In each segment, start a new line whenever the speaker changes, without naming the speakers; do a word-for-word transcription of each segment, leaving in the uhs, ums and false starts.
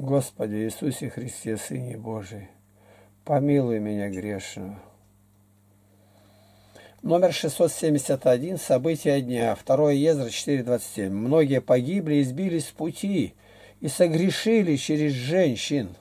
Господи Иисусе Христе, Сыне Божий, помилуй меня грешного. Номер шестьсот семьдесят один. События дня. второе Ездра четыре двадцать семь. Многие погибли и сбились с пути, и согрешили через женщин.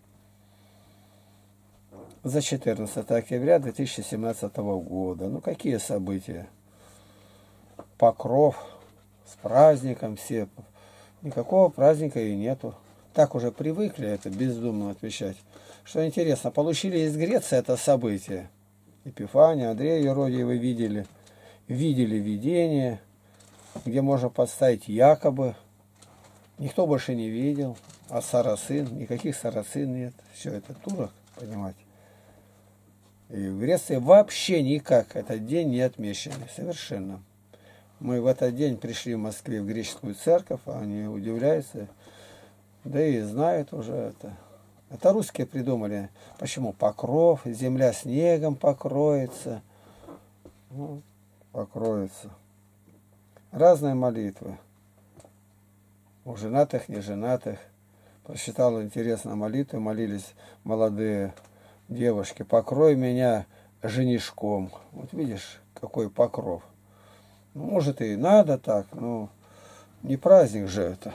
За четырнадцатое октября две тысячи семнадцатого года. Ну, какие события? Покров с праздником все. Никакого праздника и нету. Так уже привыкли это бездумно отвечать. Что интересно, получили из Греции это событие. Епифания, Андрея Еродиева видели. Видели видение, где можно подставить якобы. Никто больше не видел. А сарацин, никаких сарацин нет. Все это турок, понимаете. И в Греции вообще никак этот день не отмеченный. Совершенно. Мы в этот день пришли в Москве в греческую церковь, а они удивляются. Да и знают уже это. Это русские придумали. Почему? Покров, земля снегом покроется. Ну, покроется. Разные молитвы. У женатых, неженатых. Прочитал интересно молитвы, молились молодые девушки. Покрой меня женишком. Вот видишь, какой покров. Ну, может и надо так, но не праздник же это.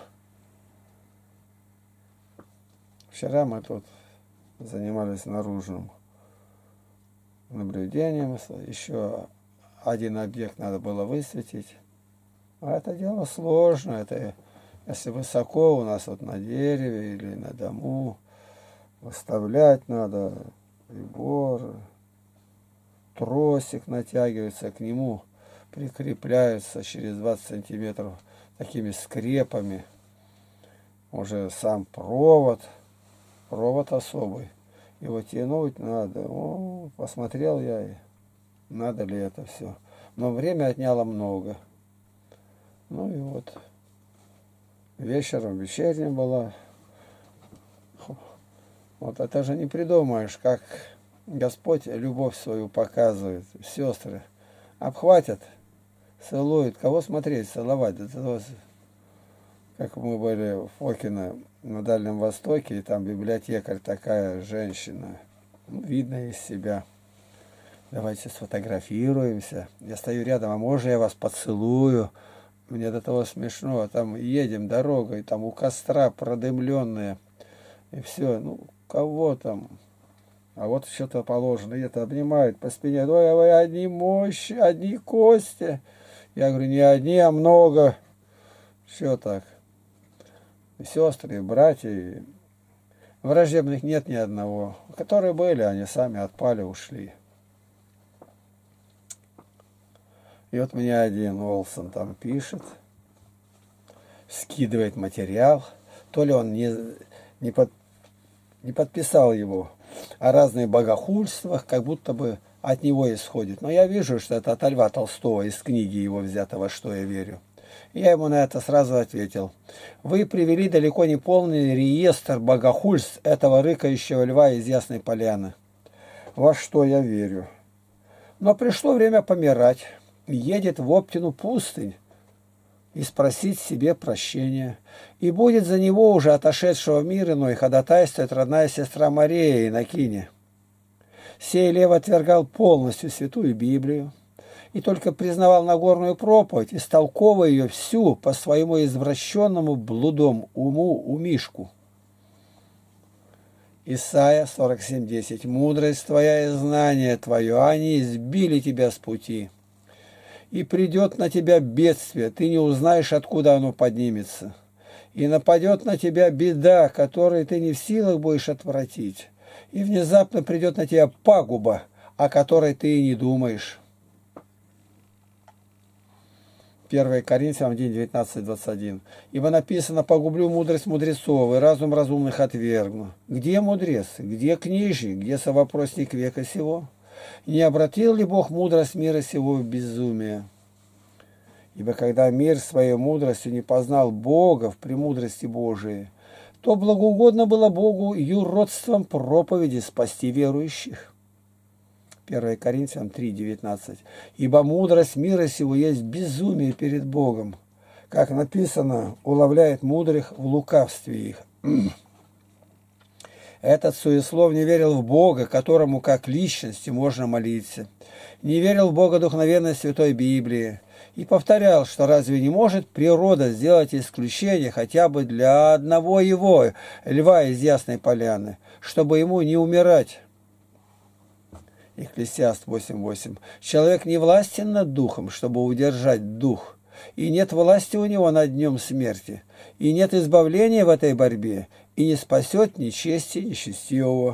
Вчера мы тут занимались наружным наблюдением. Еще один объект надо было высветить. А это дело сложно. Это если высоко у нас вот на дереве или на дому, выставлять надо прибор, тросик натягивается, к нему прикрепляется через двадцать сантиметров такими скрепами. Уже сам провод. Провод особый. Его тянуть надо. О, посмотрел я, и надо ли это все. Но время отняло много. Ну и вот. Вечером, вечерняя была. Вот это же не придумаешь, как Господь любовь свою показывает. Сестры обхватят, целуют. Кого смотреть, целовать? Это, как мы были в Фокино на Дальнем Востоке, и там библиотекарь такая женщина, ну, видно из себя. Давайте сфотографируемся. Я стою рядом, а можно я вас поцелую? Мне до того смешно. Там едем дорогой, там у костра продымленные. И все, ну, кого там? А вот что-то положено. И это обнимают по спине. Ой, вы одни мощи, одни кости. Я говорю, не одни, а много. Все так. Сестры, братья, враждебных нет ни одного. Которые были, они сами отпали, ушли. И вот мне один Олсон там пишет, скидывает материал. То ли он не, не, под, не подписал его, о разных богохульствах, как будто бы от него исходит. Но я вижу, что это от Льва Толстого, из книги его взято «Во что я верю». Я ему на это сразу ответил. Вы привели далеко не полный реестр богохульств этого рыкающего льва из Ясной Поляны. Во что я верю. Но пришло время помирать. Едет в Оптину пустынь и спросить себе прощения. И будет за него уже отошедшего в мир иной ходатайствовать родная сестра Мария Иннокине. Сей лев отвергал полностью Святую Библию и только признавал Нагорную проповедь, истолковывая ее всю по своему извращенному блудом уму умишку. Исайя сорок семь десять. Мудрость твоя и знание твое, они избили тебя с пути. И придет на тебя бедствие, ты не узнаешь, откуда оно поднимется. И нападет на тебя беда, которой ты не в силах будешь отвратить. И внезапно придет на тебя пагуба, о которой ты и не думаешь. первое Коринфянам один девятнадцать двадцать один. Ибо написано, погублю мудрость мудрецов, и разум разумных отвергну. Где мудрец? Где книжник? Где совопросник века сего? Не обратил ли Бог мудрость мира сего в безумие? Ибо когда мир своей мудростью не познал Бога в премудрости Божией, то благоугодно было Богу юродством проповеди спасти верующих. первое Коринфянам три девятнадцать. Ибо мудрость мира сего есть безумие перед Богом. Как написано, уловляет мудрых в лукавстве их. Этот суеслов не верил в Бога, которому как личности можно молиться. Не верил в богодухновенность Святой Библии. И повторял, что разве не может природа сделать исключение хотя бы для одного его, льва из Ясной Поляны, чтобы ему не умирать? Экклесиаст восемь восемь. Человек не властен над духом, чтобы удержать дух, и нет власти у него над днем смерти, и нет избавления в этой борьбе, и не спасет ни чести, ни честивого.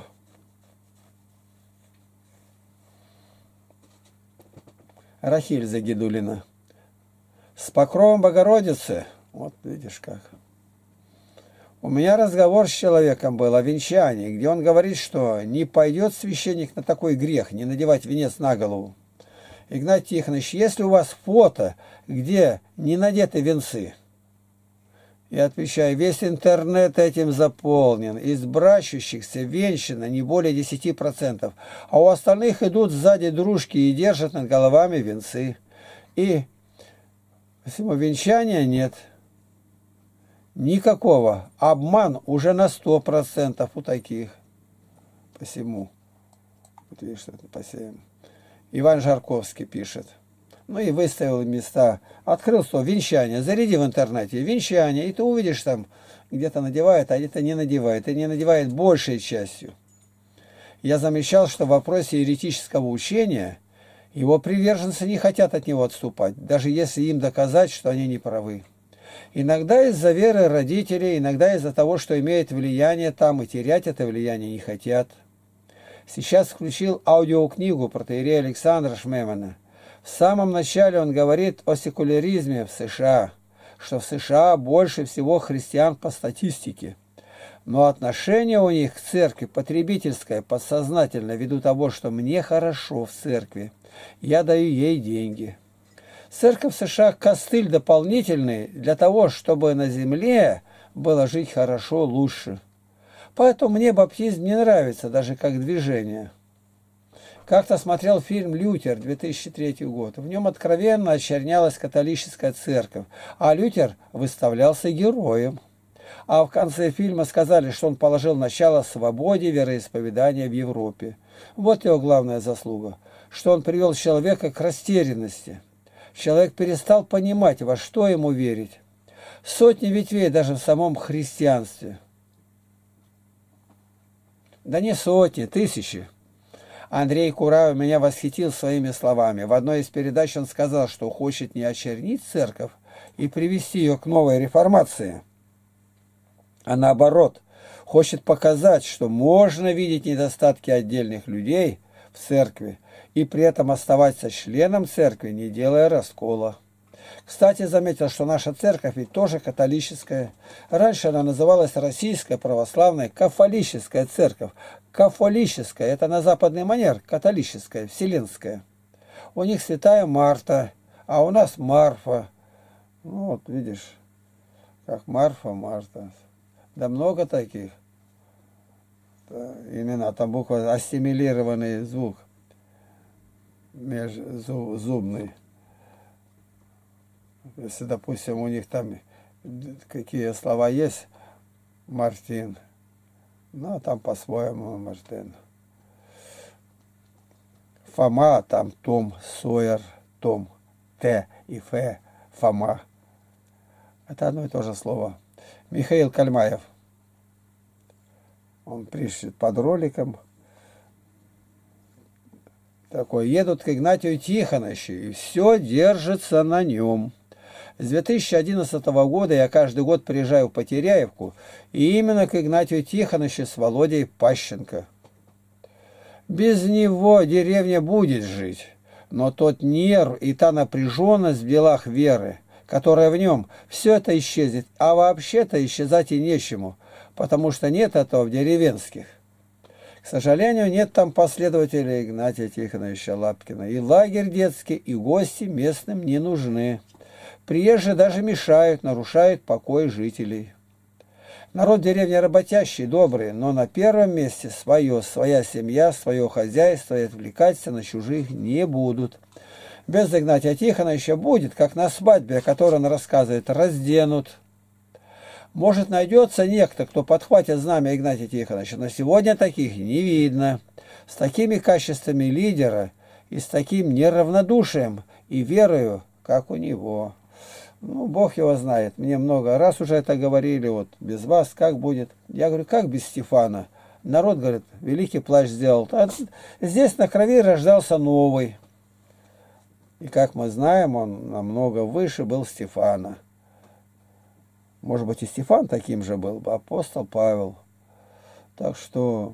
Рахиль Загидулина. С покровом Богородицы, вот видишь как. У меня разговор с человеком был о венчании, где он говорит, что не пойдет священник на такой грех, не надевать венец на голову. Игнатий Тихонович, если у вас фото, где не надеты венцы? Я отвечаю, весь интернет этим заполнен. Из брачущихся венчано не более десяти процентов, а у остальных идут сзади дружки и держат над головами венцы. И посему венчания нет. Никакого. Обман уже на сто процентов у таких. Посему. Вот видишь, что это посеем. Иван Жарковский пишет. Ну и выставил места. Открыл что? Венчание. Заряди в интернете. Венчание. И ты увидишь там, где-то надевает, а где-то не надевает. И не надевает большей частью. Я замечал, что в вопросе еретического учения его приверженцы не хотят от него отступать, даже если им доказать, что они не правы. Иногда из-за веры родителей, иногда из-за того, что имеет влияние там, и терять это влияние не хотят. Сейчас включил аудиокнигу протоиерея Александра Шмемана. В самом начале он говорит о секуляризме в США, что в США больше всего христиан по статистике. Но отношение у них к церкви потребительское, подсознательно, ввиду того, что мне хорошо в церкви, я даю ей деньги. Церковь в США костыль дополнительный для того, чтобы на земле было жить хорошо, лучше. Поэтому мне баптизм не нравится, даже как движение. Как-то смотрел фильм «Лютер» две тысячи третий год. В нем откровенно очернялась католическая церковь, а Лютер выставлялся героем. А в конце фильма сказали, что он положил начало свободе вероисповедания в Европе. Вот его главная заслуга, что он привел человека к растерянности. Человек перестал понимать, во что ему верить. Сотни ветвей даже в самом христианстве. Да не сотни, тысячи. Андрей Кураев меня восхитил своими словами. В одной из передач он сказал, что хочет не очернить церковь и привести ее к новой реформации, а наоборот, хочет показать, что можно видеть недостатки отдельных людей в церкви и при этом оставаться членом церкви, не делая раскола. Кстати, заметил, что наша церковь ведь тоже католическая. Раньше она называлась Российская Православная Кафолическая Церковь. Кафолическая – это на западный манер, католическая, вселенская. У них святая Марта, а у нас Марфа. Ну вот, видишь, как Марфа, Марта. Да много таких да, имена. Там буква ассимилированный звук, межзубный. Если, допустим, у них там какие слова есть, Мартин, ну, а там по-своему Мартин. Фома, там Том, Сойер, Том, Т и Ф, Фома. Это одно и то же слово. Михаил Кальмаев. Он пишет под роликом. Такой, едут к Игнатию Тихоновичу, и все держится на нем. С две тысячи одиннадцатого года я каждый год приезжаю в Потеряевку, и именно к Игнатию Тихоновичу с Володей Пащенко. Без него деревня будет жить, но тот нерв и та напряженность в делах веры, которая в нем, все это исчезнет, а вообще-то исчезать и нечему, потому что нет этого в деревенских. К сожалению, нет там последователей Игнатия Тихоновича Лапкина, и лагерь детский, и гости местным не нужны. Приезжие даже мешают, нарушают покой жителей. Народ деревни работящий, добрый, но на первом месте свое, своя семья, свое хозяйство, и отвлекаться на чужих не будут. Без Игнатия Тихоновича будет, как на свадьбе, о которой он рассказывает, разденут. Может, найдется некто, кто подхватит знамя Игнатия Тихоновича, но сегодня таких не видно. С такими качествами лидера и с таким неравнодушием и верою, как у него. Ну, Бог его знает. Мне много раз уже это говорили, вот, без вас как будет? Я говорю, как без Стефана? Народ, говорит, великий плащ сделал. А здесь на крови рождался новый. И как мы знаем, он намного выше был Стефана. Может быть, и Стефан таким же был, апостол Павел. Так что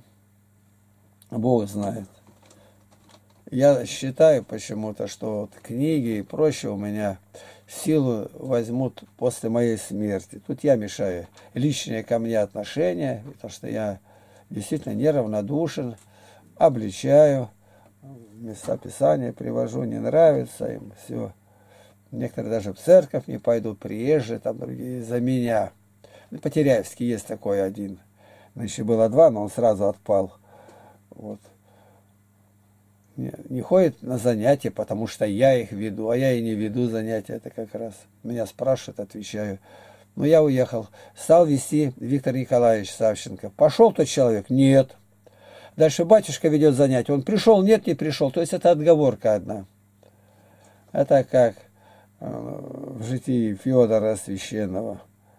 Бог знает. Я считаю почему-то, что вот книги и прочее у меня силу возьмут после моей смерти. Тут я мешаю. Личные ко мне отношения, потому что я действительно неравнодушен, обличаю, места Писания привожу, не нравится им, все. Некоторые даже в церковь не пойдут, приезжие, там другие, из-за меня. Потеряевский есть такой один. Ну, еще было два, но он сразу отпал. Вот. Не, не ходит на занятия, потому что я их веду, а я и не веду занятия. Это как раз меня спрашивают, отвечаю. Ну, я уехал. Стал вести Виктор Николаевич Савченко. Пошел тот человек? Нет. Дальше батюшка ведет занятия. Он пришел? Нет, не пришел. То есть это отговорка одна. Это как э, в житии Феодора Священного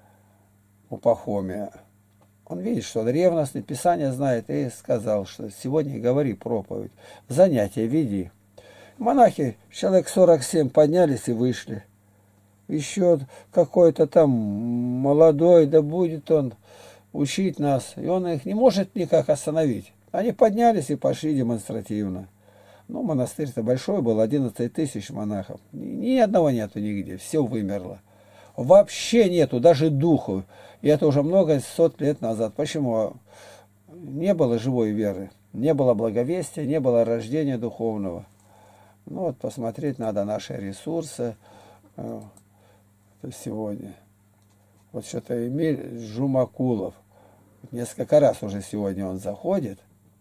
у Пахомия. Он видит, что он ревностный, Писание знает, и сказал, что сегодня говори проповедь, занятия веди. Монахи, человек сорок семь, поднялись и вышли. Еще какой-то там молодой, да будет он учить нас, и он их не может никак остановить. Они поднялись и пошли демонстративно. Ну, монастырь-то большой был, одиннадцать тысяч монахов. Ни, ни одного нету нигде, все вымерло. Вообще нету, даже духу. И это уже много сот лет назад. Почему? Не было живой веры, не было благовестия, не было рождения духовного. Ну вот посмотреть надо наши ресурсы э, сегодня. Вот что-то Эмиль Жумакулов. Несколько раз уже сегодня он заходит.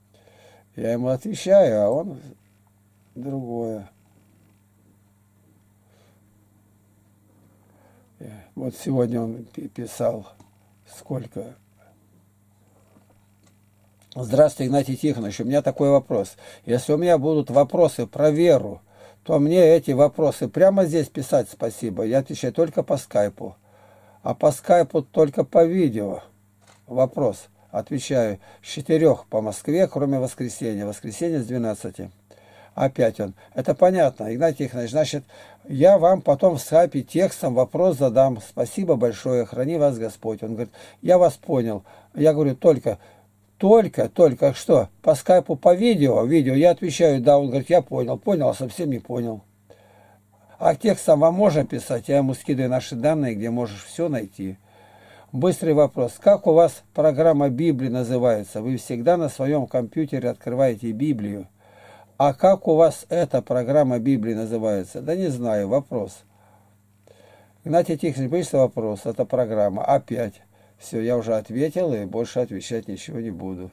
Я ему отвечаю, а он другое. Вот сегодня он писал, сколько. Здравствуйте, Игнатий Тихонович, у меня такой вопрос. Если у меня будут вопросы про веру, то мне эти вопросы прямо здесь писать спасибо. Я отвечаю только по скайпу. А по скайпу только по видео. Вопрос. Отвечаю. С четырех по Москве, кроме воскресенья. Воскресенье с двенадцати. Опять он. Это понятно, Игнатий Тихонович. Значит, я вам потом в скайпе текстом вопрос задам. Спасибо большое, храни вас Господь. Он говорит, я вас понял. Я говорю, только, только, только что? По скайпу, по видео, видео. Я отвечаю, да. Он говорит, я понял. Понял, а совсем не понял. А текстом вам можно писать? Я ему скидываю наши данные, где можешь все найти. Быстрый вопрос. Как у вас программа Библии называется? Вы всегда на своем компьютере открываете Библию. А как у вас эта программа Библии называется? Да не знаю, вопрос. Игнатий Тихонович, быстро вопрос. Это программа. Опять. Все, я уже ответил и больше отвечать ничего не буду.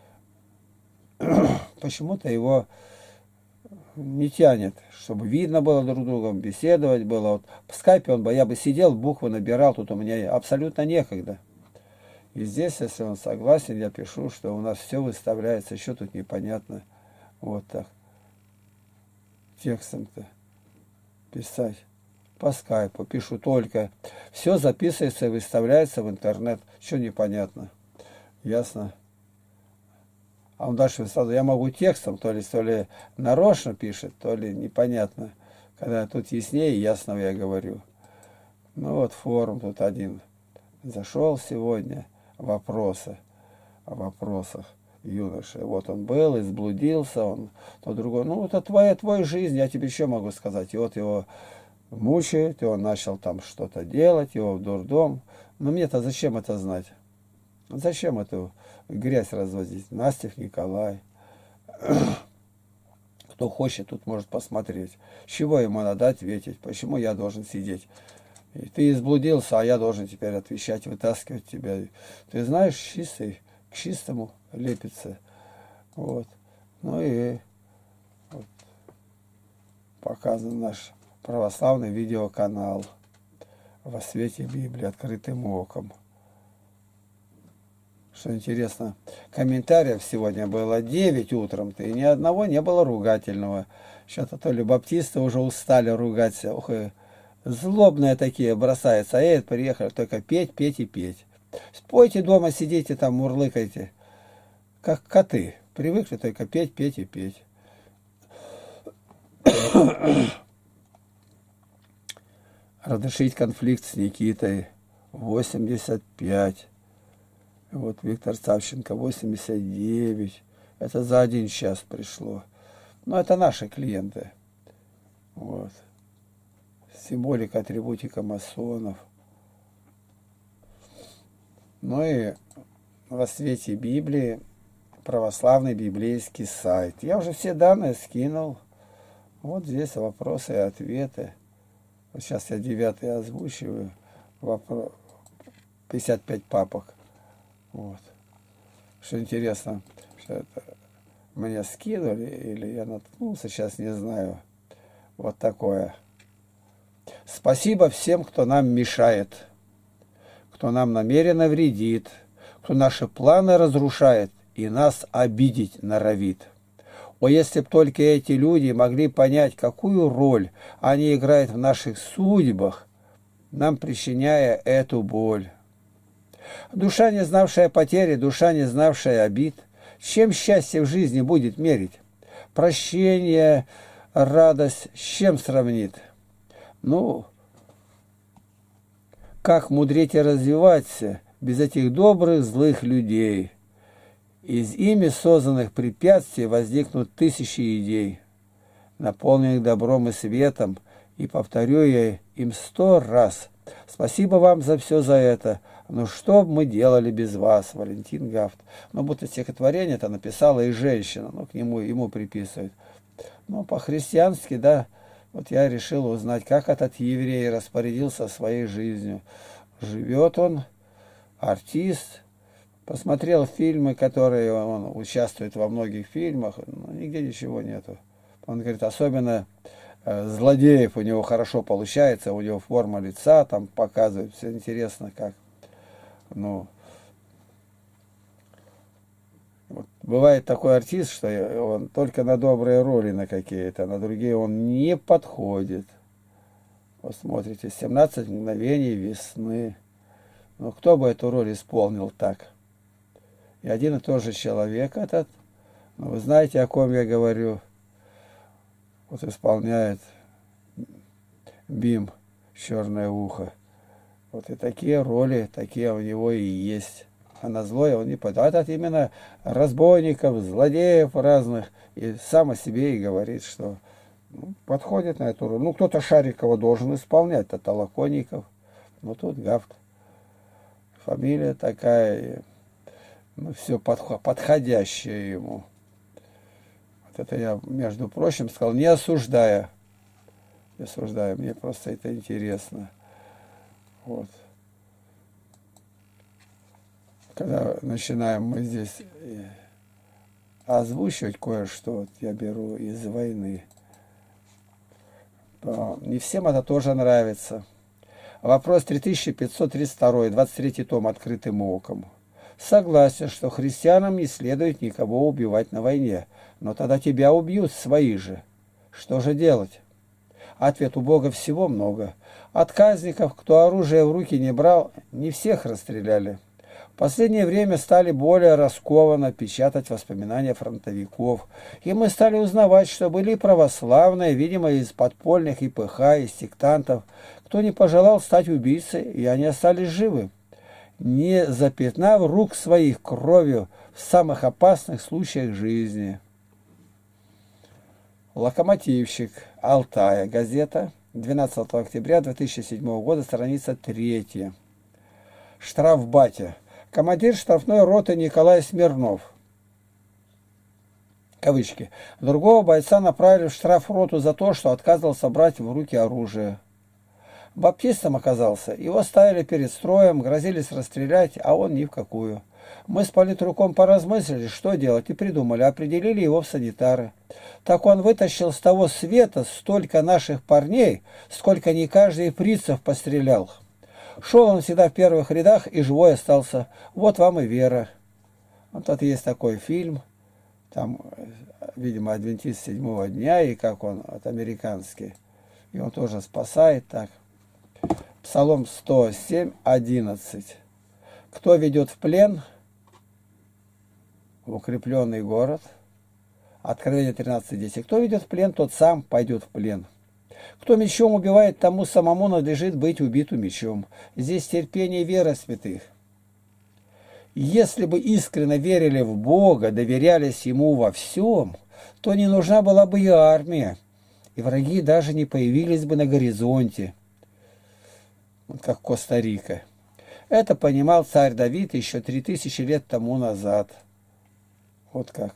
Почему-то его не тянет, чтобы видно было друг другом, беседовать было. Вот в скайпе он бы, я бы сидел, буквы набирал, тут у меня абсолютно некогда. И здесь, если он согласен, я пишу, что у нас все выставляется, еще тут непонятно. Вот так. Текстом-то писать. По скайпу пишу только. Все записывается и выставляется в интернет. Что непонятно. Ясно. А он дальше выставляет. Я могу текстом, то ли, то ли нарочно пишет, то ли непонятно. Когда тут яснее, ясно я говорю. Ну вот форум тут один. Зашел сегодня. Вопросы. О вопросах. Юноша. Вот он был, и заблудился, он, то другой. Ну, это твоя, твоя жизнь, я тебе еще могу сказать. И вот его мучает, и он начал там что-то делать, его в дурдом. Но мне-то зачем это знать? Зачем эту грязь развозить? Настев Николай. Кто хочет, тут может посмотреть. Чего ему надо ответить? Почему я должен сидеть? И ты изблудился, а я должен теперь отвечать, вытаскивать тебя. Ты знаешь, чистый, к чистому лепится. Вот. Ну и вот, показан наш православный видеоканал «Во свете Библии открытым оком». Что интересно, комментариев сегодня было девять утром-то, и ни одного не было ругательного. Что-то то ли баптисты уже устали ругаться. Ух, и злобные такие бросаются. А это приехали только петь, петь и петь. Спойте дома, сидите там, мурлыкайте. Как коты. Привыкли только петь, петь и петь. Разрешить конфликт с Никитой. восемьдесят пять. Вот Виктор Савченко восемьдесят девять. Это за один час пришло. Но это наши клиенты. Вот. Символика, атрибутика масонов. Ну и во свете Библии православный библейский сайт. Я уже все данные скинул. Вот здесь вопросы и ответы. Вот сейчас я девятый озвучиваю. Вопро... пятьдесят пять папок. Вот. Что интересно, что это мне скинули или я наткнулся, сейчас не знаю. Вот такое. Спасибо всем, кто нам мешает, кто нам намеренно вредит, кто наши планы разрушает и нас обидеть норовит. О, если б только эти люди могли понять, какую роль они играют в наших судьбах, нам причиняя эту боль. Душа, не знавшая потери, душа, не знавшая обид, чем счастье в жизни будет мерить? Прощение, радость с чем сравнит? Ну, как мудреть и развиваться без этих добрых, злых людей? Из ими созданных препятствий возникнут тысячи идей, наполненных добром и светом, и повторю я им сто раз. Спасибо вам за все за это. Ну что бы мы делали без вас, Валентин Гафт? Ну, будто стихотворение это написала и женщина, ну, к нему, ему приписывают. Ну, по-христиански, да, вот я решил узнать, как этот еврей распорядился своей жизнью. Живет он, артист, посмотрел фильмы, которые он участвует во многих фильмах, но нигде ничего нету. Он говорит, особенно э, злодеев у него хорошо получается, у него форма лица там показывает, все интересно как. Ну, вот бывает такой артист, что он только на добрые роли на какие-то, на другие он не подходит. Посмотрите, семнадцать мгновений весны. Ну, кто бы эту роль исполнил так? И один и тот же человек этот, ну, вы знаете, о ком я говорю, вот исполняет Бим «Черное ухо». Вот и такие роли, такие у него и есть. А на злое он не подает. Этот именно разбойников, злодеев разных. И сам о себе и говорит, что ну, подходит на эту роль. Ну, кто-то Шарикова должен исполнять, это Толоконников. Ну, тут Гафт. Фамилия такая, ну, все подходящее ему. Вот это я, между прочим, сказал, не осуждая. Не осуждая, мне просто это интересно. Вот. Когда начинаем мы здесь озвучивать кое-что, вот я беру из войны, то не всем это тоже нравится. Вопрос три тысячи пятьсот тридцать два, двадцать третий том «Открытым оком». Согласен, что христианам не следует никого убивать на войне, но тогда тебя убьют свои же. Что же делать? Ответ: у Бога всего много. Отказников, кто оружие в руки не брал, не всех расстреляли. В последнее время стали более раскованно печатать воспоминания фронтовиков, и мы стали узнавать, что были православные, видимо, из подпольных ИПХ, из сектантов, кто не пожелал стать убийцей, и они остались живы, не запятнав рук своих кровью в самых опасных случаях жизни. Локомотивщик. Алтая. Газета. двенадцатого октября две тысячи седьмого года. Страница третья. Штрафбатя. Командир штрафной роты Николай Смирнов. Кавычки. Другого бойца направили в штрафроту за то, что отказывался брать в руки оружие. Баптистом оказался. Его ставили перед строем, грозились расстрелять, а он ни в какую. Мы с политруком поразмыслили, что делать, и придумали, определили его в санитары. Так он вытащил с того света столько наших парней, сколько не каждый фрицев пострелял. Шел он всегда в первых рядах и живой остался. Вот вам и вера. Вот тут есть такой фильм, там, видимо, адвентист седьмого дня, и как он, от американский, и он тоже спасает так. Псалом сто семь, одиннадцать. Кто ведет в плен в укрепленный город? Откровение тринадцать десять. Кто ведет в плен, тот сам пойдет в плен. Кто мечом убивает, тому самому надлежит быть убиту мечом. Здесь терпение и вера святых. Если бы искренне верили в Бога, доверялись Ему во всем, то не нужна была бы и армия, и враги даже не появились бы на горизонте, как Коста-Рика. Это понимал царь Давид еще три тысячи лет тому назад. Вот как.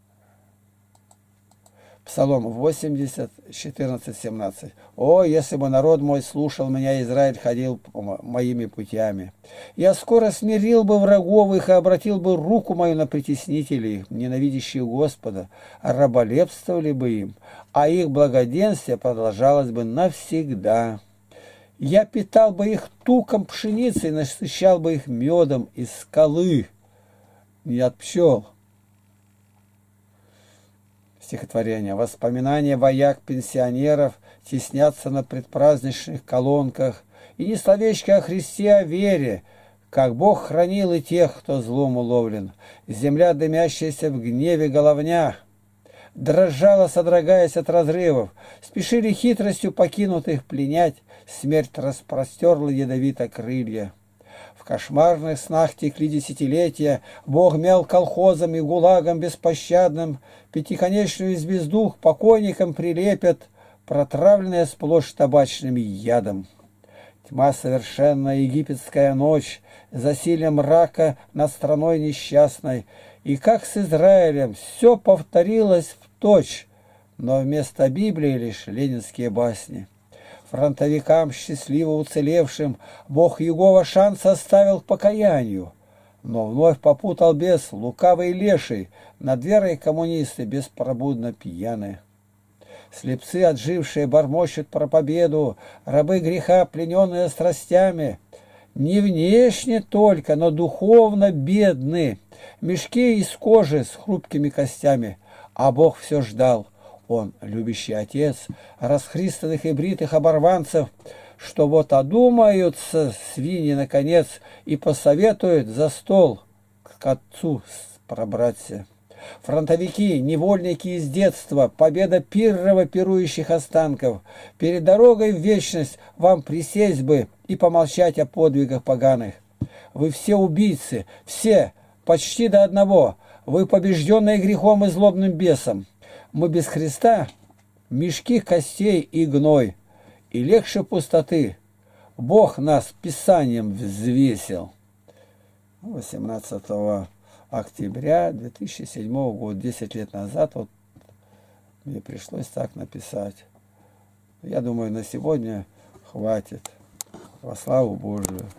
Псалом восемьдесят, четырнадцать, семнадцать. «О, если бы народ мой слушал меня, Израиль ходил моими путями! Я скоро смирил бы врагов их и обратил бы руку мою на притеснителей их, ненавидящих Господа, а раболепствовали бы им, а их благоденствие продолжалось бы навсегда. Я питал бы их туком пшеницы и насыщал бы их медом из скалы, не от пчел». Стихотворение. Воспоминания вояк-пенсионеров теснятся на предпраздничных колонках, и не словечко о Христе, о вере, как Бог хранил и тех, кто злом уловлен. Земля, дымящаяся в гневе головня, дрожала, содрогаясь от разрывов, спешили хитростью покинутых пленять, смерть распростерла ядовито крылья. В кошмарных снах текли десятилетия, Бог мял колхозом и гулагом беспощадным, пятиконечную звезду к покойникам прилепят, протравленная сплошь табачным ядом. Тьма совершенная, египетская ночь, засилье мрака над страной несчастной, и как с Израилем все повторилось вточь, но вместо Библии лишь ленинские басни. Фронтовикам, счастливо уцелевшим, Бог Иегова шанс оставил к покаянию, но вновь попутал бес, лукавый леший, над верой коммунисты беспробудно пьяны. Слепцы, отжившие, бормочут про победу, рабы греха, плененные страстями, не внешне только, но духовно бедны, мешки из кожи с хрупкими костями, а Бог все ждал. Он, любящий отец, расхристанных и бритых оборванцев, что вот одумаются свиньи наконец и посоветуют за стол к отцу пробраться. Фронтовики, невольники из детства, победа пиррово пирующих останков. Перед дорогой в вечность вам присесть бы и помолчать о подвигах поганых. Вы все убийцы, все, почти до одного. Вы побежденные грехом и злобным бесом. Мы без Христа — мешки костей и гной, и легче пустоты. Бог нас Писанием взвесил. восемнадцатого октября две тысячи седьмого года, десять лет назад, вот мне пришлось так написать. Я думаю, на сегодня хватит. Во славу Божию.